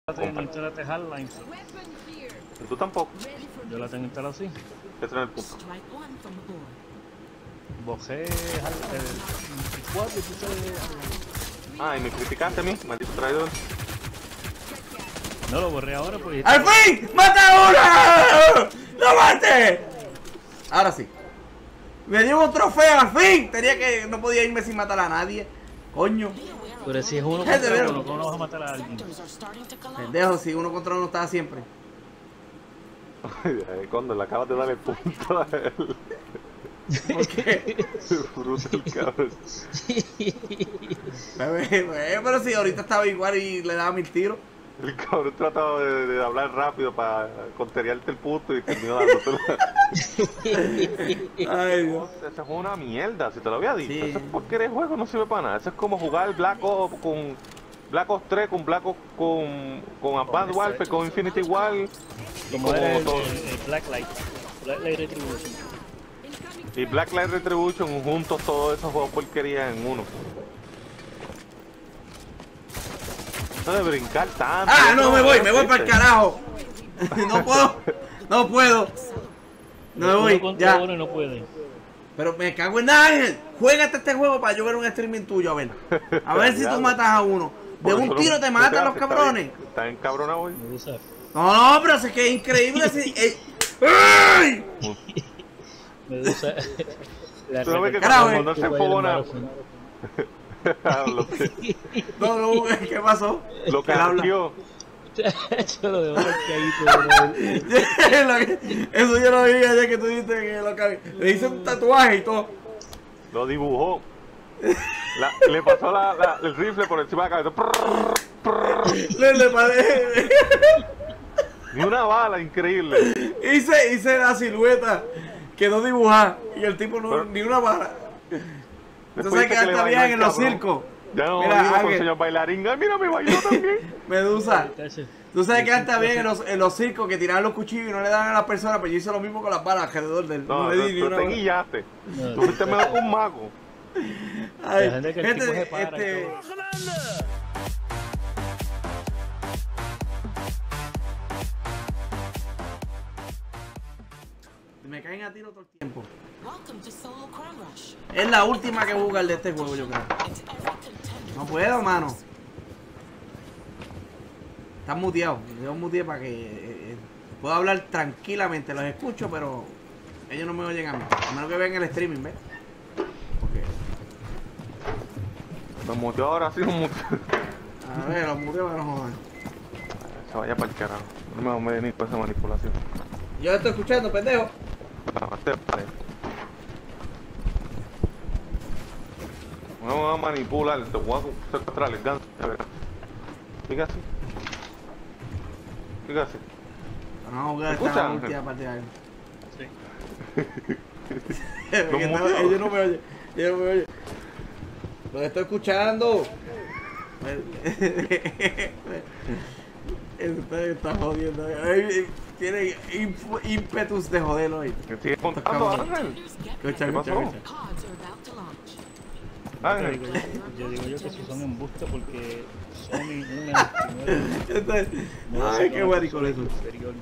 No instalaste Hardline. ¿Y tú tampoco? Yo la tengo instalada así. Ese no es el punto. Bojé el 24 y puse Ah, y me criticaste a mí, maldito traidor. No lo borré ahora porque... ¡Al fin! ¡Mata a uno! ¡Lo maté! Ahora sí. Me dio un trofeo, al fin. No podía irme sin matar a nadie. Coño. Pero si es uno Gente, contra ¿vieron? uno, ¿cómo no vas a matar a alguien? Pendejo, si uno contra uno estaba siempre. Cuando le acabas de dar el punto a él. ¿Por qué? Bruto el cabrón. Pero si ahorita estaba igual y le daba 1000 tiros. El cabrón trataba de hablar rápido para conteriarte el punto y terminó dándotelo. Ay, Dios. Eso es una mierda, si te lo había dicho. Sí. Eso es porquería de juego, no sirve para nada. Eso es como jugar Black Ops con Black Ops 3, con Black Ops con Advanced Warfare, con Infinity War. Como era el Black Light Retribution. Y Black Light Retribution juntos, todos esos juegos porquerías en uno. No de brincar tanto. Ah, no, me voy para el carajo. No puedo. No me voy, ya. Uno no puede. Pero me cago en Ángel. Juégate este juego para yo ver un streaming tuyo, a ver. A ver si tú matas a uno. De un tiro te matan los cabrones. Estás encabronado hoy. No, pero es que es increíble. ¡Ay! Medusa. Tú no ves que cuando se enfogona. No, ¿qué pasó? Lo que habla. Yo lo dejo ahí. Eso yo lo vi ayer que tú dijiste que lo que le hice un tatuaje y todo. Lo dibujó. Le pasó el rifle por encima de la cabeza. Le paré. Ni una bala, increíble. Hice la silueta. Quedó dibujada. Y el tipo no, ni una bala. Entonces que hasta bien en los circos. Ya no mira, digo con el señor bailarín. Ay, mira, me bailó también. Medusa. Tú sabes que hasta bien en los circos que tiraban los cuchillos y no le daban a las personas, pero yo hice lo mismo con las balas alrededor del. No, le di ni una te guillaste. Tú fuiste mejor que un mago. Ay, gente, me caen a tiro todo el tiempo. Es la última que voy a jugar de este juego, yo creo. No puedo, mano. Están muteados. Yo muteé para que pueda hablar tranquilamente. Los escucho, pero ellos no me oyen a mí. A menos que vean el streaming, ¿ves? Okay. Los muteó ahora sí, los muteó. A ver, los muteó, pero no jodan. Se vaya para el carajo. No me voy a venir con esa manipulación. Yo estoy escuchando, pendejo. No, te pare. No me voy a manipular, te voy a secuestrar el ganso. Sigue así. Sigue así. Vamos a jugar esta última partida. Sí. Ellos no me oyen. Ellos no me oyen. Los estoy escuchando. Está jodiendo. Tiene ímpetus de joderlo ahí. ¿Me sigue contando, Ángel? Escucha. Ángel. Yo digo que si son embustes porque Sony una Ay, qué maricón eso. inferior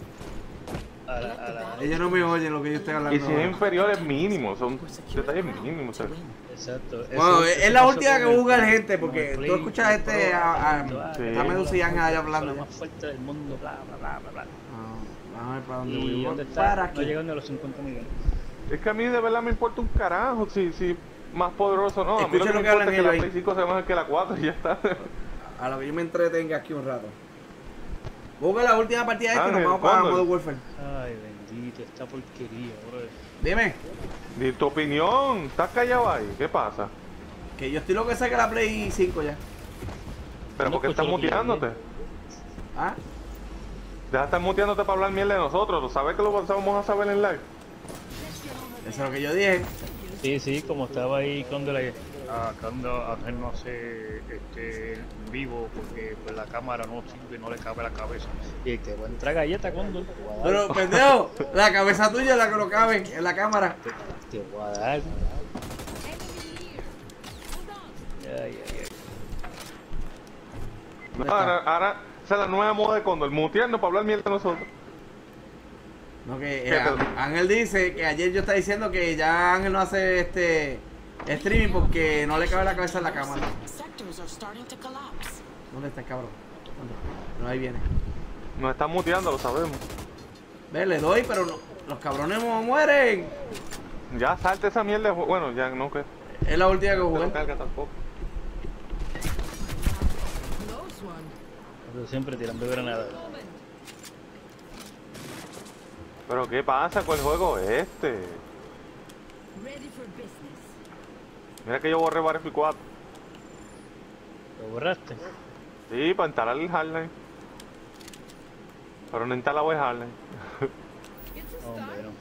Ellos no me oyen lo que yo estoy hablando. Y si es inferior es mínimo, son detalles mínimos. Exacto. Bueno, es la última que busca la gente porque tú escuchas a Medusa y Ángel ahí hablando. La más fuerte del mundo, bla, bla, bla, bla, bla. Vamos a ver para dónde ¿Y voy. dónde está? No llegando a los 50 millones. Es que a mí de verdad me importa un carajo si más poderoso no. A mí lo que me importa es que la Play 5 sea mejor que la 4 y ya está. A lo que yo me entretenga aquí un rato. Busca la última partida de esto y nos vamos para Modern Warfare. Ay, bendito, esta porquería, bro. Dime. Di tu opinión, estás callado ahí, ¿qué pasa? Que yo estoy loco que saque la Play 5 ya. ¿Pero por qué estás muteándote? ¿Ah? Deja de estar muteándote para hablar mierda de nosotros, ¿tú sabes que lo vamos a saber en live? Eso es lo que yo dije. Sí, como estaba ahí cuando Ángel no hace en vivo porque pues la cámara no sirve, no le cabe la cabeza. Y te voy a entrar galleta cuando Pero pendejo, la cabeza tuya es la que no cabe en la cámara. te voy a dar. Ay. No, ahora Esa es la nueva moda de Condor, mutearnos para hablar mierda de nosotros. No, que Ángel dice que ayer yo estaba diciendo que ya Ángel no hace streaming porque no le cabe la cabeza en la cámara. ¿Dónde está el cabrón? ¿Dónde? No, ahí viene. Nos están muteando, lo sabemos. Ve, le doy, pero no, los cabrones mueren. Ya salte esa mierda. Bueno, ya no que. Es la última que jugué. No carga tampoco. Pero siempre tirando granadas. Pero ¿qué pasa con el juego este? Mira que yo borré Battlefield 4. ¿Lo borraste? Sí, para instalar el Hardline. Pero no instalaba el Hardline. Hombre, no.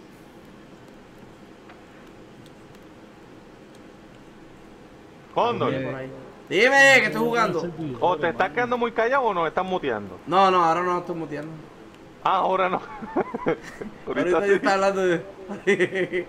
Condor, Por ahí. Dime que estoy jugando. ¿o te estás quedando muy callado o nos estás muteando? No, no, ahora no estoy muteando. Ah, ahora no. Ahorita sí. yo estaba hablando de...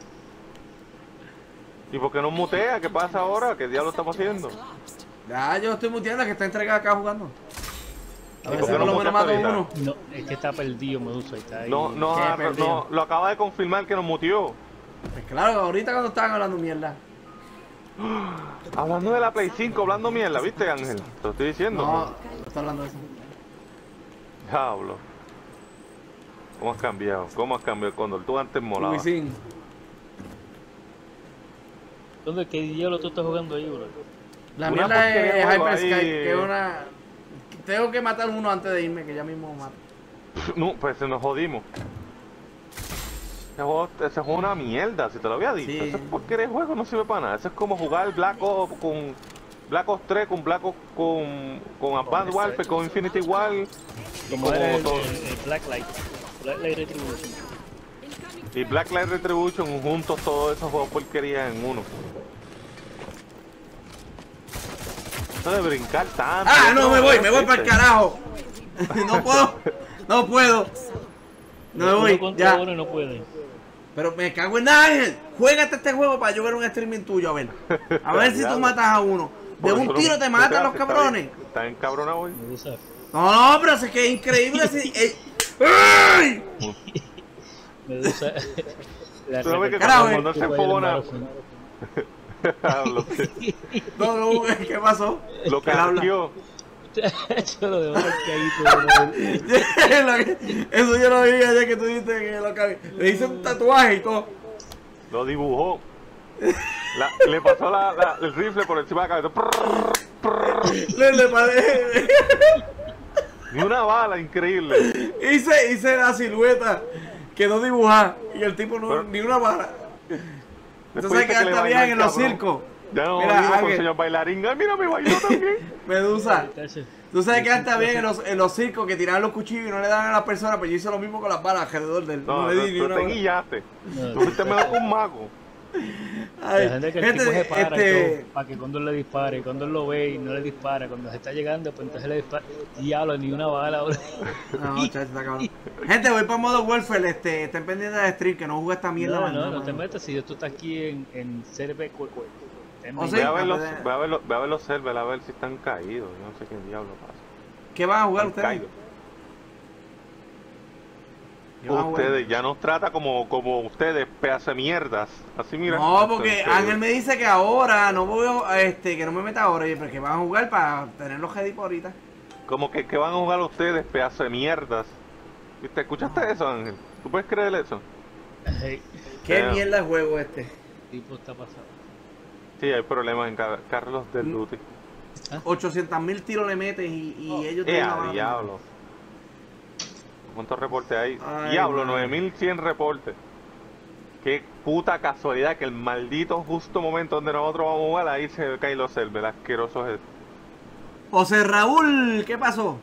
¿Y por qué no mutea? ¿Qué pasa ahora? ¿Qué diablo estamos haciendo? Ya, yo estoy muteando, que está entregado acá jugando. A ¿Y ver por si qué por no lo menos muteaste mato ahorita? uno. No, es que está perdido Medusa y está ahí. No, no, Qué perdido. no, lo acaba de confirmar que nos muteó. Pues claro, ahorita cuando estaban hablando mierda. Hablando de la Play 5, hablando mierda, ¿viste, Ángel? Te lo estoy diciendo. No, no está hablando de eso. Diablo. ¿Cómo has cambiado? ¿Cómo has cambiado, Condor? Tú antes molabas. Wisin. ¿Dónde? ¿Qué diablo tú estás jugando ahí, bro? La Una mierda porquería es de juego Hyperscape, ahí. que es una... Tengo que matar uno antes de irme, que ya mismo mato. No, pues se nos jodimos. Ese juego es una mierda, si te lo había dicho. Sí. Ese porquería de juego no sirve para nada. Eso es como jugar Black Ops con Black Ops 3, con Black Ops con Advanced Warfare, con Infinity War. Como era el todo. Black Light Retribution. Y Blacklight Retribution juntos, todos esos juegos porquerías en uno. Eso de brincar tanto. ¡Ah, no, me voy para el ¿viste? carajo! No puedo, no puedo. No me Uno voy, contra ya. uno y no puede. Pero me cago en nada, Ángel. Juégate este juego para yo ver un streaming tuyo, a ver. A ver si tú matas a uno. De Por un eso tiro no- te no matan hace, los cabrones. Está encabronado hoy. Medusa. No, pero es que es increíble. ¡Ay! Medusa. La Tú no ves que Carajo, cuando se enfogona, No, ¿qué pasó? lo ¿Qué habla? cargió. Yo lo debo estar caído. Eso yo lo vi ayer que tú dijiste que lo cagué. Le hice un tatuaje y todo. Lo dibujó. Le pasó el rifle por encima de la cabeza. Le paré. Ni una bala, increíble. Hice la silueta. Quedó dibujada. Y el tipo no, Pero- ni una bala. Después Entonces dice que le anda bailó bien el en los cabrón. circos. Ya no Mira, vimos con el Ángel. señor bailarín. Ay, mira, me bailó también. Medusa. Tú sabes que antes había en los circos que tiraban los cuchillos y no le daban a las personas, pero yo hice lo mismo con las balas alrededor del. No, le di ni tú una te bala. guillaste. No. Tú fuiste mejor que un mago. Ay, La gente que el tipo se para y todo, para que cuando le dispare, cuando él lo ve y no le dispara, cuando se está llegando, pues entonces le dispara. Diablo, ni una bala, bro. No, chacho, está cabrón. Gente, voy para modo Warfare, estén pendientes de stream, que no jugué esta mierda. No, más no, nada, no te mano. metas si tú estás aquí en CRP. O Ve sea, a ver los, pues, ve a ver los, ve a ver los servers, a ver si están caídos. Yo no sé qué diablo pasa. ¿Qué van a jugar Están ustedes? caídos. ¿Qué van a jugar? Ustedes, ya nos trata como ustedes, pedazo de mierdas. Así mira. No, porque Entonces, Ángel me dice que ahora no voy que no me meta ahora, y pero que van a jugar para tenerlos ready por ahorita. Como que van a jugar ustedes, pedazo de mierdas. ¿Viste? ¿Escuchaste eso, Ángel? ¿Tú puedes creer eso? Hey, ¿Qué Yeah. mierda de juego este? tipo está pasado. Sí, hay problemas en Carlos del Duty. 800.000 tiros le metes y ellos te ¡Eh, a diablo! ¿Cuántos reportes hay? Ay, Diablo, madre. 9100 reportes. Qué puta casualidad que el maldito justo momento donde nosotros vamos a jugar, ahí se caen los servers, asquerosos. José Raúl, ¿qué pasó?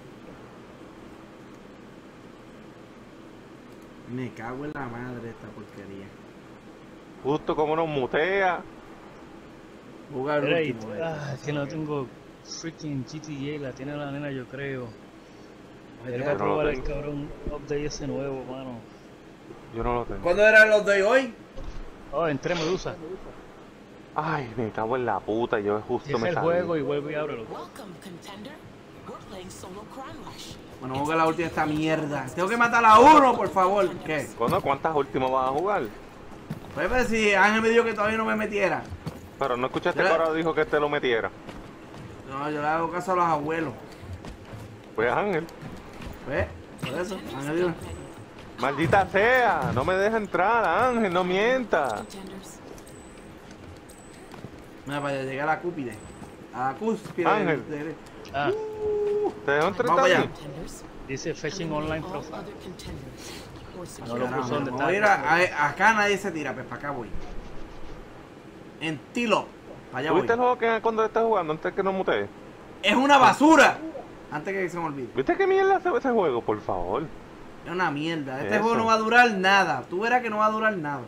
Me cago en la madre esta porquería. Justo como nos mutea. Jugar el Mira, y- último. es que no tengo freaking GTA, la tiene la nena, yo creo. Me Mira, toca yo no lo probar el tengo. cabrón update ese nuevo, mano. Yo no lo tengo. ¿Cuándo eran los de hoy? Oh, entré Medusa. Ay, me cago en la puta, yo justo Cierra me el salí. juego y vuelvo y ábrelo. Bueno, vamos a la última de esta mierda. Tengo que matar a uno, por favor. ¿Qué? ¿Cuántas últimas vas a jugar? Pues ver si Ángel me dijo que todavía no me metiera. Pero no escuchaste Yo que le- ahora dijo que te lo metiera. No, yo le hago caso a los abuelos. Pues Ángel, Pues, por eso. Ángel dijo. maldita sea, no me deja entrar, Ángel, no mienta. Mira, para llegar a la cúpide. A la cúspide. Ángel. Ah, ¿Te dejó entrar Vamos allá. también? dice Fetching Online Profile. No lo Caramba, puso donde voy a ir está. acá nadie se tira, pues para acá voy. En Tilo. Para allá voy. ¿Tuviste el juego que cuando estás jugando antes que no mutee? Es una basura. Antes que se me olvide. ¿Viste qué mierda hace ese juego? Por favor. Es una mierda. Este Eso. juego no va a durar nada. Tú verás que no va a durar nada.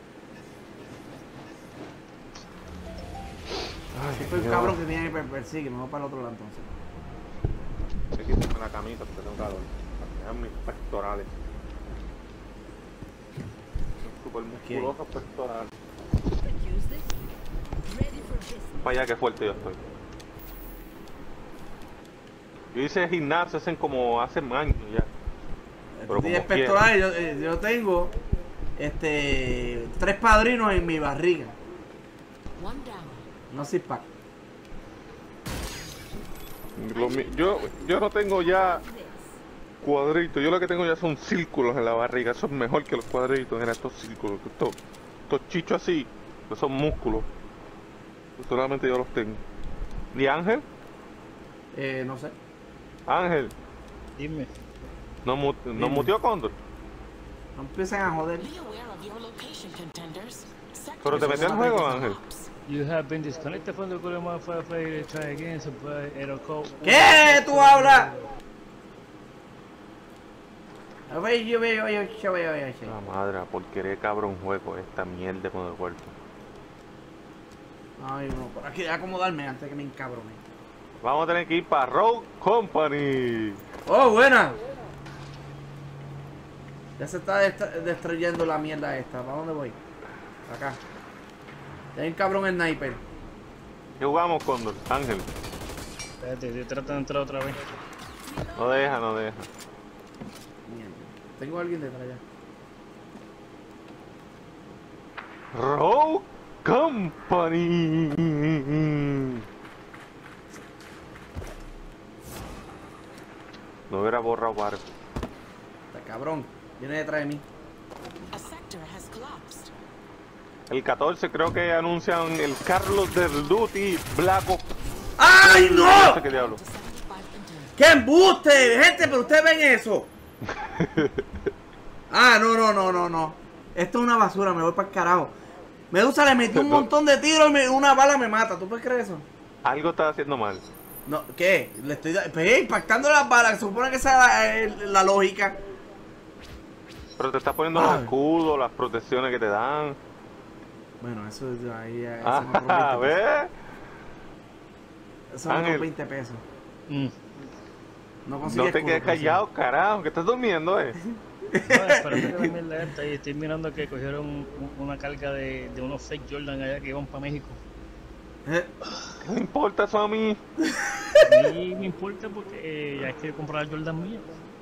Fue el cabrón que viene y me persigue. Me voy para el otro lado entonces. Hay que quitarme la camisa porque tengo calor. Para que vean mis pectorales. Son súper musculosos pectorales. Para allá que fuerte yo estoy. Yo hice gimnasio hace como hace años ya. Pero Tienes como quiera. pectorales. Yo tengo 3 padrinos en mi barriga. No six pack. Yo no tengo ya cuadritos, yo lo que tengo ya son círculos en la barriga. Eso es mejor que los cuadritos en estos círculos. Estos chichos así, que son músculos. Solamente yo los tengo. ¿Y Ángel? No sé. Ángel, Dime. ¿no muteó Cóndor? No empiecen a joder. Pero te metió en el juego, Ángel. You have been disconnected from the Google Mobile Play. Try again. Supply error code. ¿Qué tú hablas? Yo veo. La madre, por querer cabrón juego esta mierda con el cuerpo. Ay, no, por aquí acomodarme antes que me encabrone. Vamos a tener que ir para Rogue Company. Oh, buena. Ya se está destruyendo la mierda esta. ¿Para dónde voy? Acá. Hay un cabrón sniper. ¿Qué jugamos, Cóndor? Ángel. Espérate, estoy tratando de entrar otra vez. No deja. Mierda. Tengo a alguien detrás ya. Rogue Company. No hubiera borrado Barb. Está cabrón. Viene detrás de mí. El 14 creo que anuncian el Carlos del Duty Black Ops. ¡Ay, No no! sé qué diablo. ¡Qué embuste! Gente, pero ustedes ven eso. Ah, no. Esto es una basura, me voy para el carajo. Medusa le metió un montón de tiros y una bala me mata. ¿Tú puedes creer eso? Algo está haciendo mal. No, ¿qué? Le estoy impactando las balas. Se supone que esa es la lógica. Pero te estás poniendo los Ay. escudos, las protecciones que te dan. Bueno, eso es ahí. Ah, ¿ves? Eso son Ángel. otros 20 pesos. Mm. No consigue No te escudo, quedes callado, carajo, que estás durmiendo, No, espérate que la mierda esta. Y estoy mirando que cogieron una carga de unos fake Jordan allá que iban para México. ¿Qué me importa eso a mí? A mí me importa porque ya es que comprar la Jordan mía.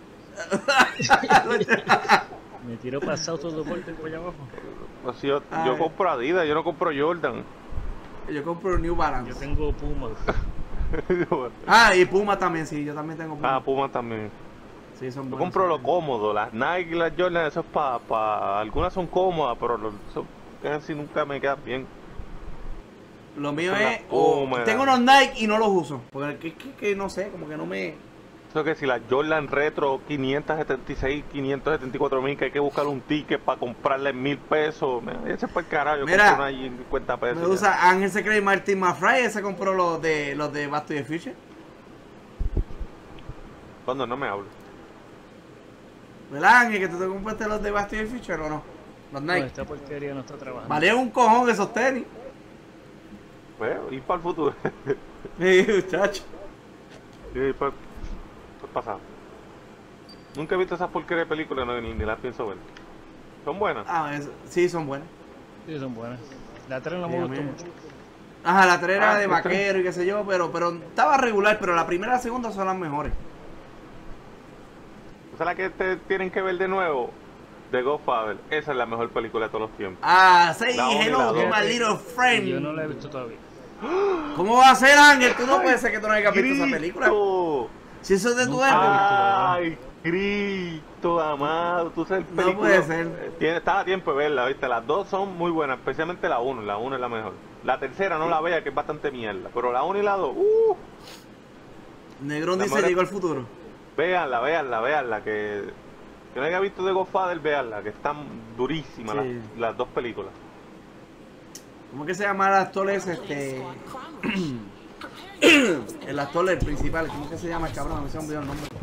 Me tiro para South of the Border por allá abajo. Pues yo Ay. compro Adidas, yo no compro Jordan. Yo compro New Balance. Yo tengo Puma. Ah, y Puma también, sí. Yo también tengo Puma. Puma también. Sí, son Yo buenos, compro son lo buenos. cómodo, las Nike y las Jordan, eso es para algunas son cómodas, pero eso casi nunca me quedan bien. Lo mío Son es. las cómodas. Tengo unos Nike y no los uso. Porque que no sé, como que no me. Eso que si las Jordan Retro 576, 574 mil, que hay que buscar un ticket para comprarle 1,000 pesos. Ese es para el carajo, yo Mira, compro una allí en 50 pesos. Me ya. usa Ángel se cree Martin McFly. Ese compró los de Back to the Future. Cuando no me hablo. ¿Verdad, Ángel? Que tú te compraste los de Back to the Future o no? Los No, Nike. esta porquería no está trabajando. Valían un cojón esos tenis. Pues, ir para el futuro. Sí, muchacho. Ir para el pasado. Nunca he visto esas porquerías de películas, no, ni las pienso ver. ¿Son buenas? Ah, sí, son buenas. Sí, son buenas. La 3 no me Sí, a gustó mí- mucho. Ajá, la 3 era de la tres. vaquero y qué sé yo, pero estaba regular, pero la primera y la segunda son las mejores. ¿Esa es la que te tienen que ver de nuevo? The Godfather. Esa es la mejor película de todos los tiempos. Ah, say La uno y la hello to dos. my little friend. Yo no la he visto todavía. ¿Cómo va a ser, Ángel? Tú no puedes ser que tú no hayas visto esa película. ¡Cristo! Si eso es de tu Nunca época. ¡Ay, Cristo amado! Tú sabes No película. puede ser. Estaba a tiempo de verla, ¿viste? Las dos son muy buenas, especialmente la 1. La 1 es la mejor. La tercera no la vea, que es bastante mierda. Pero la 1 y la 2, Negrón La dice madre- llegó al futuro. véanla. Que no haya visto The Godfather, véanla, que están durísimas Sí. las dos películas. ¿Cómo que se llama el actor ese? El actor, el principal. ¿Cómo que se llama el cabrón? No se me olvidó el nombre.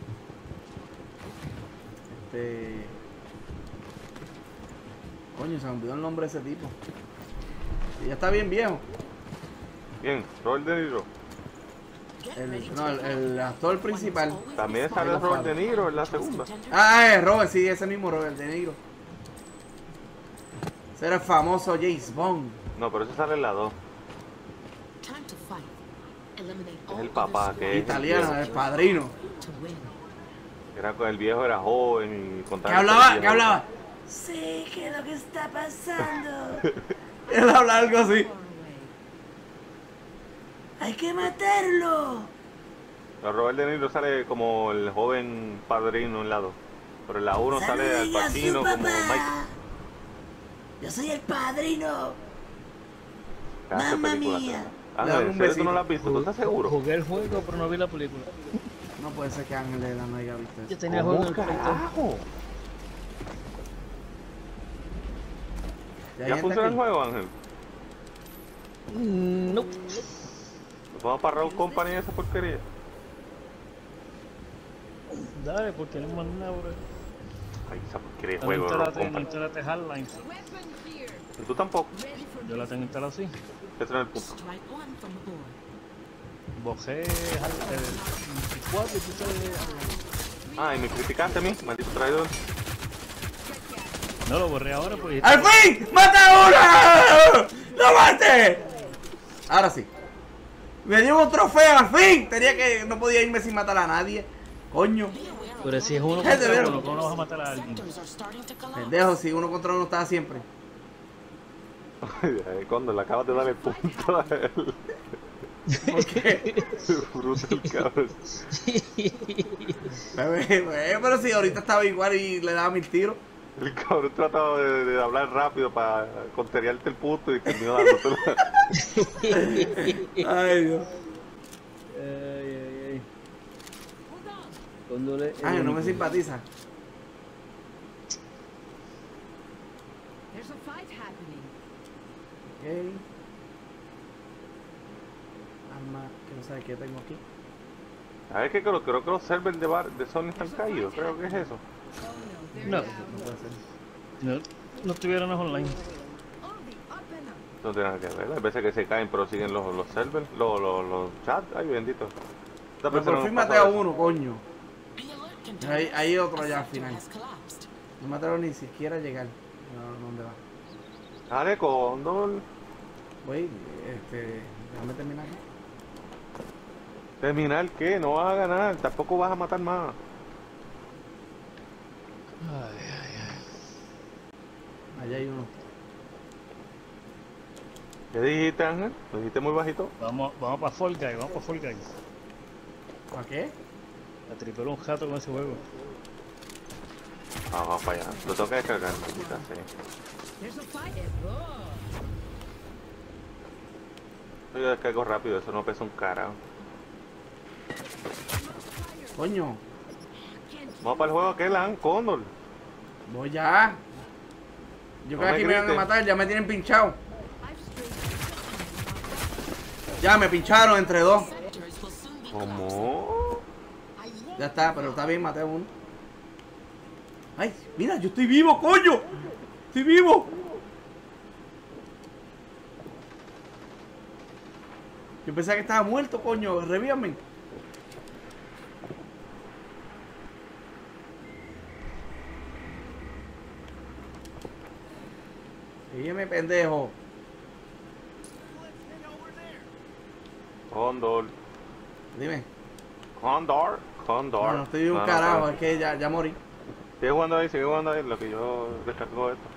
Coño, se me olvidó el nombre de ese tipo. Y ya está bien viejo. Bien, Robert De Niro. El actor principal. También sale Robert De Niro en la segunda. Ah, es Robert, sí, ese mismo Robert De Niro. Ese era el famoso James Bond. No, pero ese sale en la 2. Es el papá, que es Italiano, el el padrino. viejo. El viejo era joven y ¿Qué contaba. hablaba? ¿Qué hablaba? Sí, ¿qué es lo que está pasando? Él habla algo así. ¡Hay que matarlo! Pero Robert De Niro sale como el joven padrino en la 2. Pero en la 1 sale Al ¡Saluden a su Pacino como papá! Mike. ¡Yo soy el padrino! Que hace ¡Mamma películas. mía! Ángel, Le dan ¿en un serio tú no besito. la has visto? ¿Tú estás seguro? Jugué el juego, pero no vi la película. No puede ser que Ángel de la no haya visto Yo eso. tenía juego en ¿Cómo el Play 2. carajo? ¿Y hay ¿Ya gente funciona el aquí? juego, Ángel? No. ¿Nos vamos para Raw Company esa porquería? Dale, porque no mandan nada, bro. Ay, esa porquería de No juego, Raw instálate, no Company. instálate Hardline. ¿Y tú tampoco? Yo la tengo instalada así. Ese no es el punto. Bojé el 24 y puse Hardline. Ah, y me criticaste a mí, maldito traidor. No lo borré ahora porque... ¡Al fin! ¡Mata a uno! ¡Lo maté! Ahora sí. Me dio un trofeo, al fin. Tenía que... No podía irme sin matar a nadie. Coño. Pero si es uno Gente, contra ¿vieron? uno, ¿cómo no vas a matar a alguien? Pendejo, si uno contra uno estaba siempre. Cuando le acabas de dar el punto a él. ¿Por qué? Bruto el cabrón. Pero si ahorita estaba igual y le daba 1000 tiros. El cabrón trataba de hablar rápido para conteriarte el punto y terminó dándote Ay, Dios. Ay. Cuando le... Ay, no me simpatiza. Ok. Arma, que no sabe qué tengo aquí. A ver, que creo que los servers de Sony están caídos, creo que es eso. No, No puede ser. no estuvieron online. No tiene nada que ver, hay veces que se caen pero siguen los servers, los chats, ay bendito. Esta Pero persona por nos fin pasa maté a eso. uno, coño. Hay otro ya al final. No mataron ni siquiera a llegar. No, ¿dónde va? Dale, Cóndor. Voy, déjame terminar aquí. Terminar, ¿qué? No vas a ganar, tampoco vas a matar más. Allá hay uno. ¿Qué dijiste, Ángel? ¿Lo dijiste muy bajito? Vamos para Fall Guys, vamos para Fall Guys. ¿Para qué? A tripear un jato con ese juego. Ah, vamos para allá. Lo tengo que descargar, maldita sea. Yo descargo rápido, eso no pesa un carajo. Coño, Vamos para el juego aquel, Ángel, Cóndor. voy ya. Yo No creo que me aquí me van a grites. matar, ya me tienen pinchado. Ya me pincharon entre dos. ¿Cómo? Ya está, pero está bien, maté a uno. Ay, mira, yo estoy vivo, coño. Estoy vivo. Yo pensaba que estaba muerto, coño. Revíame. Sígueme, pendejo. Condor. Dime. Condor. No, no estoy un carajo, es que ya morí. Sigue jugando ahí, lo que yo descargo esto.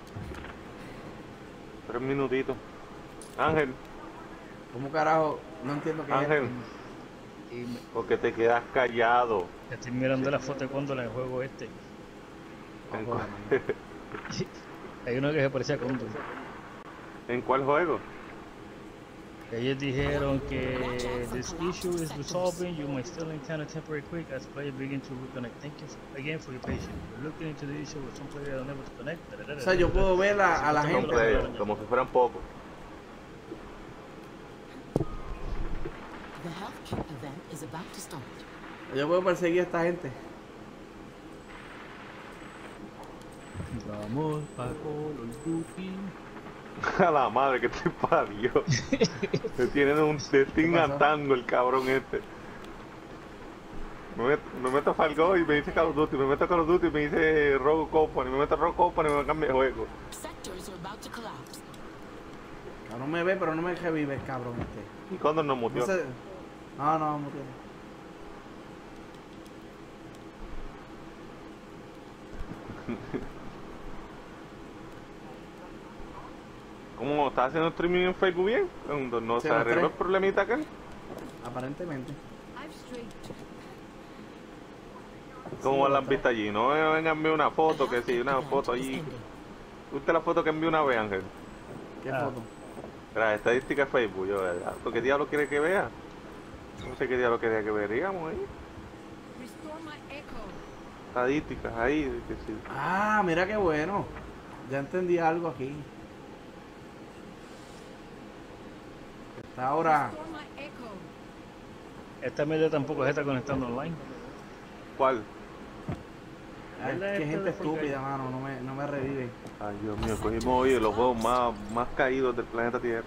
3 minutitos. Ángel, ¿Cómo carajo? No entiendo qué Ángel, Y porque te quedas callado. estoy mirando la foto de Cóndor en el juego este. ¿En, Ojo, Hay uno que se parecía a Cóndor. ¿En cuál juego? Ellos dijeron que this issue is resolving. You might still encounter temporary quick as players begin to reconnect. Thank you again for your patience. We're looking into the issue with some players are unable to connect. O sea, yo puedo ver a la Son gente. players, como si fueran pocos. The health kit event is about to start. Yo puedo perseguir a esta gente. Vamos pa' Call of Duty. A la madre que te parió. Me tienen un Destin pasó? atando el cabrón este. Me meto a Falgo y me dice Call of Duty, me meto a Call of Duty y me dice Rogue Company, me meto a Rogue Company y me cambia de juego. Sectors are about to collapse. Cabrón me ve, pero no me revive el cabrón este. Y cuando nos mutió. No sé. No, murió. ¿Cómo estás haciendo streaming en Facebook bien? ¿No Sí, se los arregló el tres. problemita aquel? Aparentemente. ¿Cómo Sí, la los han visto allí? No me vengan a enviar una foto, que sí, una Event foto is allí. ending. ¿Usted la foto que envió una vez, Ángel? ¿Qué Ah. foto? La estadística de Facebook, yo, ¿verdad? ¿Por qué diablo quiere que vea? No sé qué diablo quería que veríamos ahí. Estadísticas ahí, que sí. Ah, mira qué bueno. Ya entendí algo aquí. Está ahora. Esta mierda tampoco se está conectando online. ¿Cuál? Ay, ¿Verdad? qué Esto gente de Fall estúpida, mano. No me revive. Ay, Dios mío, cogimos hoy los juegos más caídos del planeta Tierra.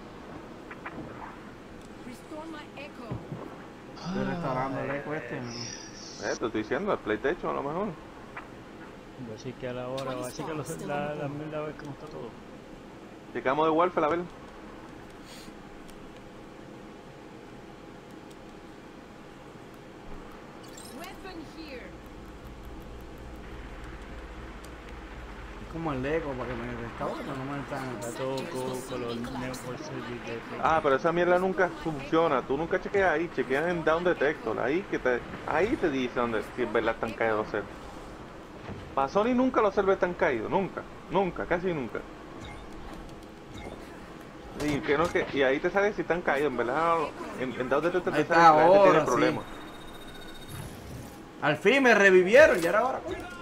Estoy restaurando el eco este. ¿no? Te estoy diciendo, el PlayStation a lo mejor. Voy a chequear la hora, voy a chequear la mierda a ver cómo está todo. Llegamos de Warfare, a ver. Es como el eco para que me restaure, pero no me Está están. todo con los network service de Ah, pero esa mierda nunca funciona. Tú nunca chequeas ahí, chequeas en Down Detector. Ahí te dice dónde, si es verdad están caídos los servers. Para Sony nunca los servers están caídos, nunca, casi nunca. Y ahí te sale si están caídos, en verdad. En Down Detector Ahí te está, sale que la gente ahora tiene sí. problemas. Al fin me revivieron, ya era hora.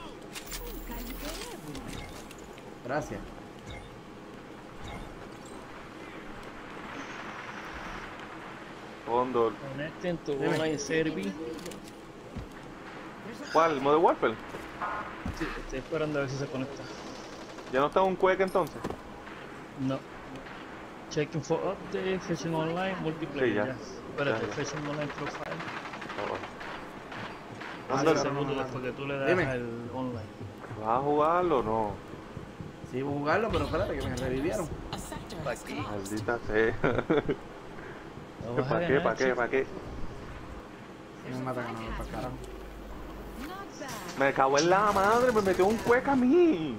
Gracias. Condor. Conecten tu Dime. online service. ¿Cuál? ¿Modern Warfare? Sí, estoy esperando a ver si se conecta. ¿Ya no está un Quake entonces? No. Checking for update, fishing online, multiplayer. Sí, ya. Ya. Espérate, Ya. fishing online profile. Oh. 11 Condor. segundos después que tú le das Dime. al online. ¿Vas a jugarlo o no? Sí, voy a jugarlo, pero espérate que me revivieron. A sector Pa' has aquí. collapsed. Maldita sea. No vas a ¿Para qué? ganar, ¿Para qué? chico. ¿Para qué? Me matan a no, para carajo. Me cago en la madre, me metió un cueca a mí.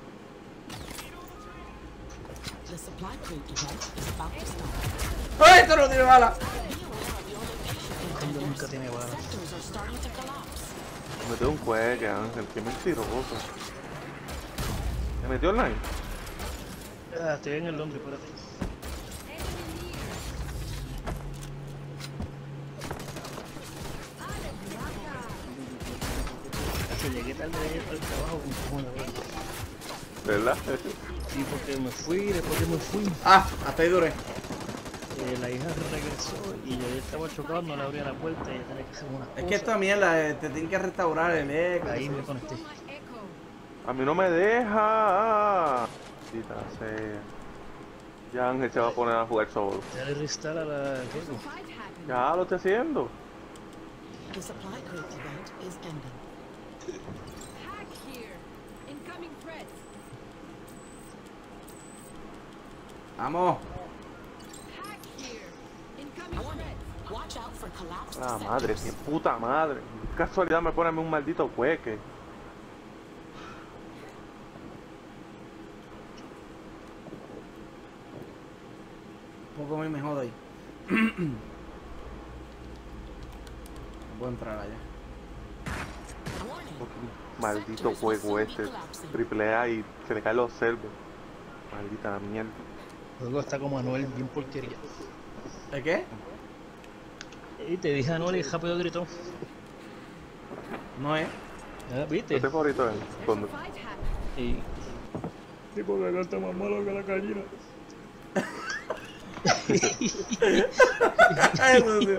The supply crate event is about to start. ¡Ay, esto no tiene bala! Cuando nunca tiene balas. Sectors are starting to collapse. Me metió un cueca, Ángel, qué mentiroso. ¿Me metió online? Ah, estoy en el Londres, espérate. Hace, llegué tarde al trabajo con cojones, ¿verdad? ¿Verdad? Sí, porque me fui, después que me fui, Ah, hasta ahí duré. la hija regresó y yo ya estaba chocado, no le abría la puerta y tenía que hacer unas cosas. Es que esta mierda, te tienen que restaurar el eco. Ahí me conecté. A mí no me deja. Maldita sea. Ya Ángel se va a poner a jugar solo. Ya le reinstala la juego. Ya lo estoy haciendo. The supply crate event is ending. Vamos. Warning. Watch La madre, qué puta madre. Qué casualidad me ponen un maldito hueque. Un poco me jodo ahí. No puedo entrar allá. Maldito juego este. Triple A y se le caen los servos. Maldita mierda. El juego está como Anuel, bien porquería. ¿El qué? Y te dije Anuel y rápido gritó. No es. ¿Viste? ¿Qué favorito es? Cuando... Y... Tipo que acá está más malo que la gallina. Ay, Dios mío.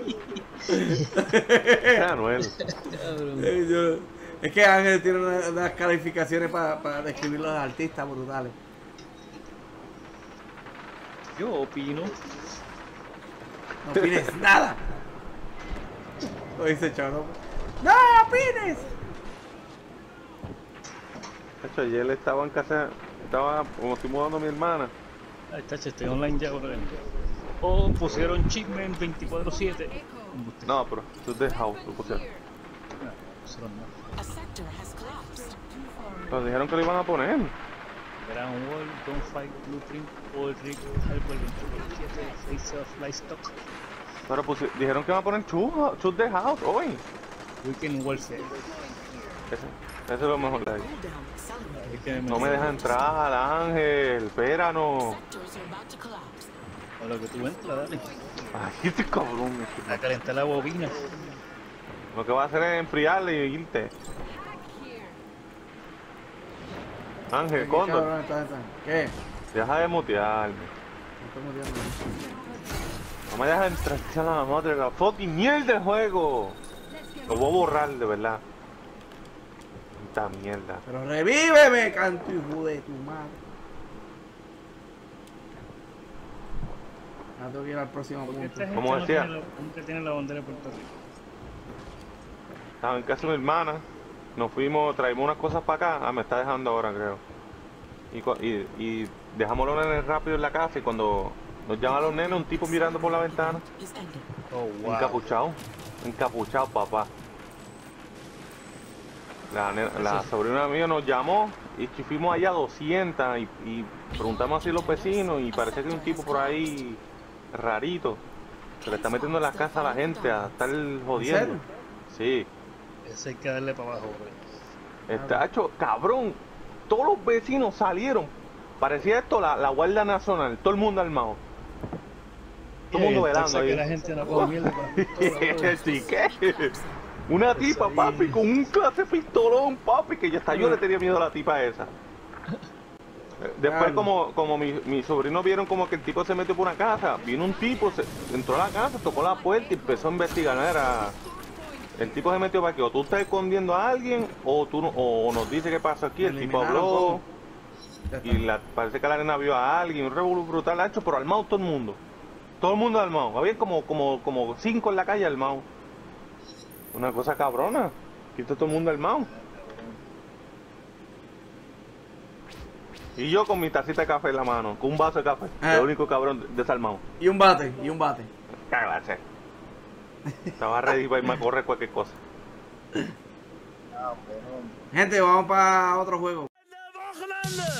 Es Anuel. Es que Ángel tiene unas calificaciones para describir los artistas brutales. Yo opino. No opines nada. Lo dice Chavo. ¡No opines! De hecho, ayer estaba en casa, como estoy mudando a mi hermana. Ay, tacho, estoy online ya, bro. O pusieron Chipman 24/7. No, pero tú de house, lo pusieron. No, pusieron nada. A sector has collapsed. Pero dijeron que lo iban a poner. Gran Wall, Gunfight, Blueprint, All Rig, Hyper 24/7, Face of Livestock, Pero dijeron que iban a poner Shoot the House hoy. Weekend Warfare. Ese es lo mejor de ahí. Cooldown accelerated. Es que No me deja entrar, Ángel. Espéranos. Sectors are about to collapse. A lo que tú entras, dale. Ay, este cabrón. A calentar la bobina. Lo que va a hacer es enfriarle y irte. Ángel, ¿Qué Cóndor, cabrón está? ¿Qué? deja de mutearme. No estoy muriendo. No me deja entrar a la madre de la fucking mierda del juego. Lo voy a borrar, de verdad. Esta mierda. Pero revíveme, canto hijo de tu madre. Ahora tengo que ir al próximo punto. Esta gente Como no decía. nunca tiene la bandera de Puerto Rico. Estaba en casa de mi hermana. Nos fuimos, traímos unas cosas para acá. Ah, me está dejando ahora, creo. Y dejamos los nenes rápido en la casa. Y cuando nos llaman los nenes, un tipo mirando por la ventana. Is ending. Oh, wow. Encapuchado, papá. La sobrina mía nos llamó y fuimos allá 200 y preguntamos así a los vecinos y parece que hay un tipo por ahí rarito. Se le está metiendo en la casa a la gente a estar jodiendo. serio? Sí. Ese hay que darle para abajo, bro. Está hecho, cabrón. Todos los vecinos salieron. Parecía esto la Guardia Nacional. Todo el mundo armado. Todo el mundo velando Que ahí. la gente no coge mierda para Sí, ¿qué? Una tipa, papi, con un clase pistolón, papi, que ya hasta yo le tenía miedo a la tipa esa. Después, como mis sobrinos vieron como que el tipo se metió por una casa, vino un tipo, entró a la casa, tocó la puerta y empezó a investigar. ¿No? El tipo se metió para que o tú estás escondiendo a alguien o tú o nos dice qué pasa aquí. El tipo habló y parece que la nena vio a alguien, un revolú brutal, hecho, pero armado todo el mundo. Todo el mundo armado. Había como 5 en la calle armados. Una cosa cabrona. Aquí está todo el mundo armado. Y yo con mi tacita de café en la mano, con un vaso de café. El único cabrón desarmado. Y un bate. Cágate. Estaba ready para irme a correr cualquier cosa. Gente, vamos para otro juego. Wochenende